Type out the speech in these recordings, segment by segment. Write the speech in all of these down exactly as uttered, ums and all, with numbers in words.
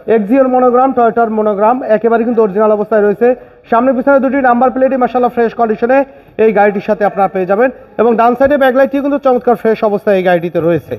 এক্সিওর monogram, টয়োটার monogram একেবারে কিন্তু original অবস্থায় রয়েছে। সামনে পিছনে দুটি নাম্বার প্লেটই মাশাআল্লাহ ফ্রেশ কন্ডিশনে এই গাড়িটির সাথে আপনারা পেয়ে যাবেন এবং ডান সাইডে ব্যাকলাইটটি কিন্তু চমৎকার ফ্রেশ অবস্থায় এই গাড়িটিতে রয়েছে।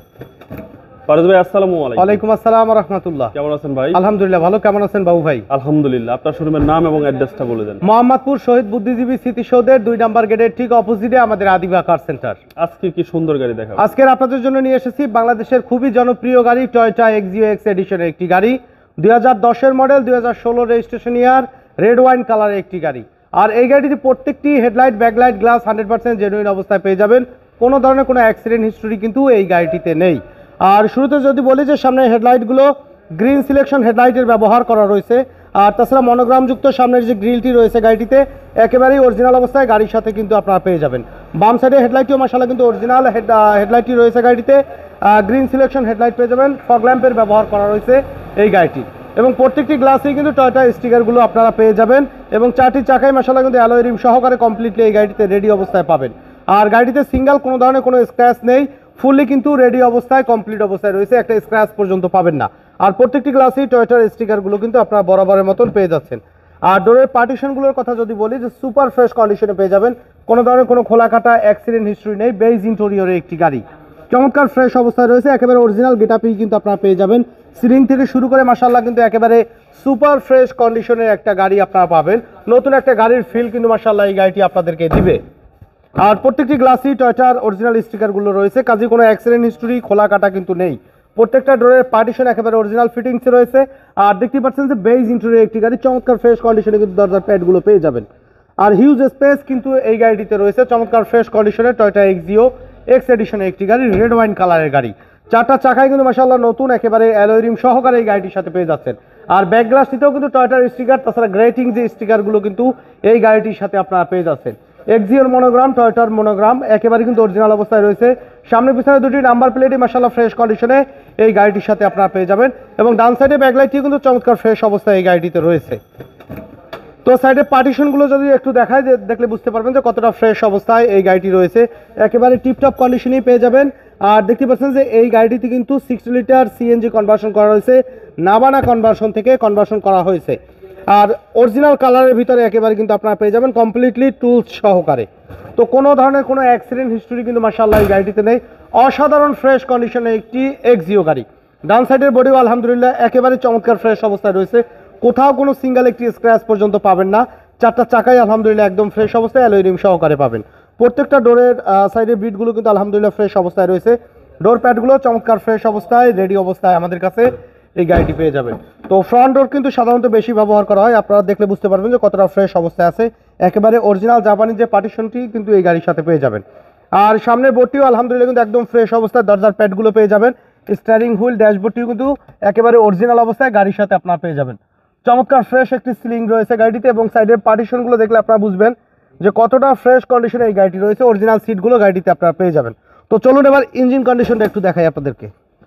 ফারুক ভাই আসসালামু আলাইকুম। ওয়ালাইকুম আসসালাম ওয়া রাহমাতুল্লাহ। কেমন আছেন ভাই? আলহামদুলিল্লাহ ভালো, কেমন আছেন বাবু ভাই? আলহামদুলিল্লাহ। আপনার শোরুমের নাম এবং অ্যাড্রেসটা বলে দেন। মোহাম্মদপুর শহীদ বুদ্ধিজীবী স্মৃতিসৌধের দুই নাম্বার গেটের ঠিক অপোজিটে আমাদের আদিবা কার সেন্টার। আজকে কি সুন্দর গাড়ি দেখাবো। আজকের আপনাদের জন্য নিয়ে এসেছি বাংলাদেশের খুবই জনপ্রিয় গাড়ি টয়োটা এক্সিও এক্স এডিশনের একটি গাড়ি, দুই হাজার দশের মডেল, দুই হাজার ষোলো রেজিস্ট্রেশন ইয়ার, রেড ওয়াইন কালারের একটি গাড়ি। আর এই গাড়িটি প্রত্যেকটি headlight backlight glass hundred percent genuine অবস্থায় পেয়ে যাবেন। কোনো ধরনের কোনো অ্যাক্সিডেন্ট হিস্টোরি কিন্তু এই গাড়িটিতে নেই। আর শুরুতে যদি বলি যে সামনের হেডলাইটগুলো গ্রিন সিলেকশন হেডলাইটের ব্যবহার করা রয়েছে, আর তাছাড়া মনোগ্রামযুক্ত সামনের যে গ্রিলটি রয়েছে গাড়িটিতে একেবারেই অরিজিনাল অবস্থায় গাড়ির সাথে কিন্তু আপনারা পেয়ে যাবেন। বাম সাইডে হেডলাইটটিও মাশাআল্লাহ কিন্তু অরিজিনাল হেড হেডলাইটটি রয়েছে গাড়িতে। গ্রিন সিলেকশন হেডলাইট পেয়ে যাবেন, ফগ ল্যাম্পের ব্যবহার করা রয়েছে এই গাড়িটি এবং প্রত্যেকটি গ্লাসেই কিন্তু টয়োটা স্টিকারগুলো আপনারা পেয়ে যাবেন এবং চারটি চাকায় মাশাআল্লাহ কিন্তু অ্যালয় রিম সহকারে কমপ্লিটলি এই গাড়িতে রেডি অবস্থায় পাবেন। আর গাড়িতে সিঙ্গেল কোনো ধরনের কোনো স্ক্র্যাচ নেই, ফুললি কিন্তু রেডি অবস্থায় কমপ্লিট অবস্থায় রয়েছে, একটা স্ক্র্যাচ পর্যন্ত পাবেন না। আর প্রত্যেকটি গ্লাসেই টয়োটার স্টিকারগুলো কিন্তু আপনারা বরাবরের মতন পেয়ে যাচ্ছেন। আর ডোরের পার্টিশনগুলোর কথা যদি বলি যে সুপার ফ্রেশ কন্ডিশনে পেয়ে যাবেন, কোনো ধরনের কোনো খোলা কাটা অ্যাক্সিডেন্ট হিস্ট্রি নেই, বেজ ইন্টেরিয়রের একটি গাড়ি চমৎকার ফ্রেশ অবস্থায় রয়েছে, একেবারে অরিজিনাল গেটআপই কিন্তু আপনারা পেয়ে যাবেন। সিলিং থেকে শুরু করে মাশাআল্লাহ কিন্তু একেবারে সুপার ফ্রেশ কন্ডিশনের একটা গাড়ি আপনারা পাবেন। নতুন একটা গাড়ির ফিল কিন্তু মাশাআল্লাহ এই গাড়িটি আপনাদেরকে দিবে। আর প্রত্যেকটি গ্লাসই টয়োটার অরিজিনাল স্টিকারগুলো রয়েছে, কাজে কোনো অ্যাক্সিডেন্ট হিস্টরি খোলা কাটা কিন্তু নেই। প্রত্যেকটা ডোরের পার্টিশন একেবারে অরিজিনাল ফিটিংসে রয়েছে। আর দেখতে পাচ্ছেন যে বেজ ইন্টেরিয়র একটি গাড়ি, চমৎকার ফ্রেশ কন্ডিশনে কিন্তু দরজার প্যাডগুলো পেয়ে যাবেন। আর হিউজ স্পেস কিন্তু এই গাড়িটিতে রয়েছে, চমৎকার ফ্রেশ কন্ডিশনে টয়োটা এক্সিও এক্স এডিশনের একটি গাড়ি, রেড ওয়াইন কালারের গাড়ি। চারটা চাকায় কিন্তু মাশাআল্লাহ নতুন একেবারে অ্যালয় রিম সহকারে এই গাড়িটির সাথে পেয়ে যাচ্ছেন। আর ব্যাক গ্লাসটিতেও কিন্তু টয়োটার স্টিকার, তাছাড়া গ্রেটিং যে স্টিকারগুলো কিন্তু এই গাড়িটির সাথে আপনারা পেয়ে যাচ্ছেন। এক্সিওর মনোগ্রাম, টয়োটার মনোগ্রাম একেবারে কিন্তু অরিজিনাল অবস্থায় রয়েছে। সামনে পিছনে দুটি নাম্বার প্লেটই মাশাআল্লাহ ফ্রেশ কন্ডিশনে এই গাড়িটির সাথে আপনারা পেয়ে যাবেন এবং ডান সাইডে ব্যাকলাইটটি কিন্তু চমৎকার ফ্রেশ অবস্থায় এই গাড়িটিতে রয়েছে। তো সাইডে পার্টিশনগুলো যদি একটু দেখায় যে দেখলে বুঝতে পারবেন যে কতটা ফ্রেশ অবস্থায় এই গাড়িটি রয়েছে, একেবারে টিপটপ কন্ডিশনেই পেয়ে যাবেন। আর দেখতে পাচ্ছেন যে এই গাড়িটিতে কিন্তু সিক্সটি লিটার সিএনজি কনভার্সন করা হয়েছে, নাবানা কনভার্সন থেকে কনভার্সন করা হয়েছে। আর অরিজিনাল কালারের ভিতরে একেবারে কিন্তু আপনারা পেয়ে যাবেন কমপ্লিটলি টুলস সহকারে। তো কোনো ধরনের কোনো অ্যাক্সিডেন্ট হিস্টোরি কিন্তু মাশাআল্লাহ এই গাড়িটিতে নেই, অসাধারণ ফ্রেশ কন্ডিশনে একটি এক্সিও গাড়ি। ডান সাইডের বডিও আলহামদুলিল্লাহ একেবারে চমৎকার ফ্রেশ অবস্থায় রয়েছে, কোথাও কোনো সিঙ্গেল একটি স্ক্র্যাচ পর্যন্ত পাবেন না। চারটা চাকাই আলহামদুলিল্লাহ একদম ফ্রেশ অবস্থায় অ্যালয় রিম সহকারে পাবেন। প্রত্যেকটা ডোরের সাইডের বিটগুলো কিন্তু আলহামদুলিল্লাহ ফ্রেশ অবস্থায় রয়েছে, ডোর প্যাডগুলো চমৎকার ফ্রেশ অবস্থায় রেডি অবস্থায় আমাদের কাছে এই গাড়িটি পেয়ে যাবেন। তো ফ্রন্ট ডোর কিন্তু সাধারণত বেশি ব্যবহার করা হয়, আপনারা দেখলে বুঝতে পারবেন যে কতটা ফ্রেশ অবস্থায় আছে, একেবারে অরিজিনাল জাপানি যে পার্টিশনটি কিন্তু এই গাড়ির সাথে পেয়ে যাবেন। আর সামনের বোর্ডটিও আলহামদুলিল্লাহ কিন্তু একদম ফ্রেশ অবস্থায়, দরজার প্যাডগুলো পেয়ে যাবেন, স্টিয়ারিং হুইল ড্যাশবোর্ডটিও কিন্তু একেবারে অরিজিনাল অবস্থায় গাড়ির সাথে আপনারা পেয়ে যাবেন। চমৎকার ফ্রেশ একটি সিলিং রয়েছে গাড়িটিতে এবং সাইডের পার্টিশনগুলো দেখলে আপনারা বুঝবেন যে কতটা ফ্রেশ কন্ডিশনে এই গাড়িটি রয়েছে, অরিজিনাল সিটগুলো গাড়িটিতে আপনারা পেয়ে যাবেন। তো চলুন এবার ইঞ্জিন কন্ডিশনটা একটু দেখাই আপনাদেরকে।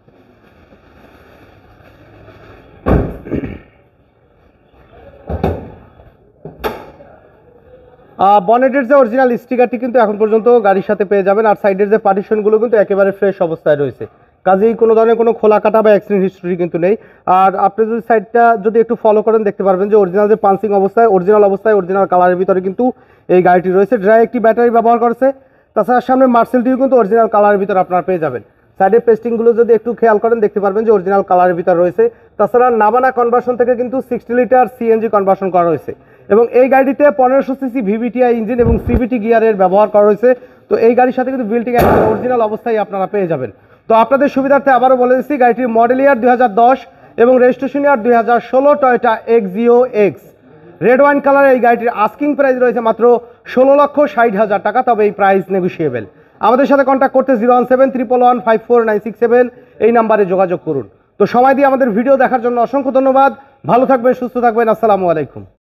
বনেটের যে অরিজিনাল স্টিকারটি কিন্তু এখন পর্যন্ত গাড়ির সাথে পেয়ে যাবেন। আর সাইডের যে পার্টিশনগুলো কিন্তু একেবারে ফ্রেশ অবস্থায় রয়েছে, কাজেই কোনো ধরনের কোনো খোলা কাটা বা অ্যাক্সিডেন্ট হিস্ট্রি কিন্তু নেই। আর আপনি যদি সাইডটা যদি একটু ফলো করেন দেখতে পারবেন যে অরিজিনাল যে পাঞ্চিং অবস্থায় অরিজিনাল অবস্থায় অরিজিনাল কালারের ভিতরে কিন্তু এই গাড়িটি রয়েছে। ড্রাই একটি ব্যাটারি ব্যবহার করেছে, তাছাড়া সামনে মার্সেলটিও কিন্তু অরিজিনাল কালারের ভিতরে আপনারা পেয়ে যাবেন। সাইডের পেস্টিংগুলো যদি একটু খেয়াল করেন দেখতে পারবেন যে অরিজিনাল কালারের ভিতরে রয়েছে। তাছাড়া নাবানা কনভার্সন থেকে কিন্তু সিক্সটি লিটার সিএনজি কনভার্সন করা হয়েছে এবং এই গাড়িটিতে পনেরোশো সিসি ভিভিটিআই ইঞ্জিন এবং সিভিটি গিয়ারের ব্যবহার করা হয়েছে। তো এই গাড়ির সাথে কিন্তু বিল্টিং একদম অরিজিনাল অবস্থায় আপনারা পেয়ে যাবেন। তো আপনাদের সুবিধার্থে আবারও বলে দিচ্ছি, গাড়িটির মডেল ইয়ার দুই হাজার দশ এবং রেজিস্ট্রেশন ইয়ার দুই হাজার ষোলো Toyota Axio X, red wine কালারের এই গাড়িটির আস্কিং প্রাইস রয়েছে মাত্র ষোলো লক্ষ ষাট হাজার টাকা, তবে এই প্রাইস নেগোসিয়েবল। আমাদের সাথে কন্ট্যাক্ট করতে zero one seven triple one five four nine six seven এই নাম্বারে যোগাযোগ করুন। তো সময় দিয়ে আমাদের ভিডিও দেখার জন্য অসংখ্য ধন্যবাদ। ভালো থাকবেন, সুস্থ থাকবেন, আসসালামু আলাইকুম।